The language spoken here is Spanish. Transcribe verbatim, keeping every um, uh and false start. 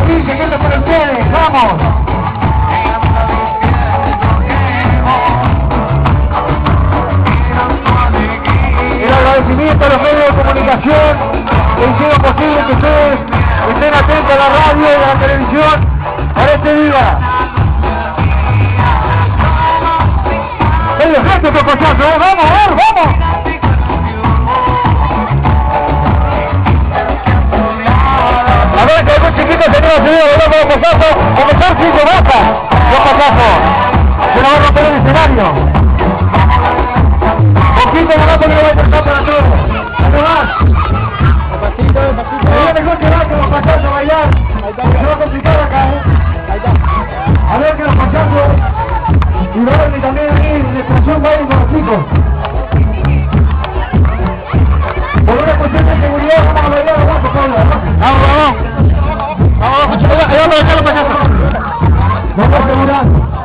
dice que esto es para ustedes, vamos. El agradecimiento a los medios de comunicación que hicieron posible que ustedes estén atentos a la radio y a la televisión para este día. ¡Medio gente, Tocochazo! ¿eh? ¡Vamos, vamos, vamos! A ver, que algún chiquito se queda seguido de loco de Tocochazo, comenzar cinco bajas. Tocochazo, se nos va a romper el escenario. Poquito de rato que lo va a intentar para todos. ¿Dónde vas? Despacito, despacito. Me viene mejor que va que los pachazos a bailar. Se va a complicar acá, ¿eh? A ver que los pachazos y Barney y también aquí en la expresión bailen con los chicos. Por una cuestión de seguridad vamos a bailar los guapos, Pablo. Vamos, vamos. Vamos, vamos, vamos a dejar los pachazos. Vamos a asegurar.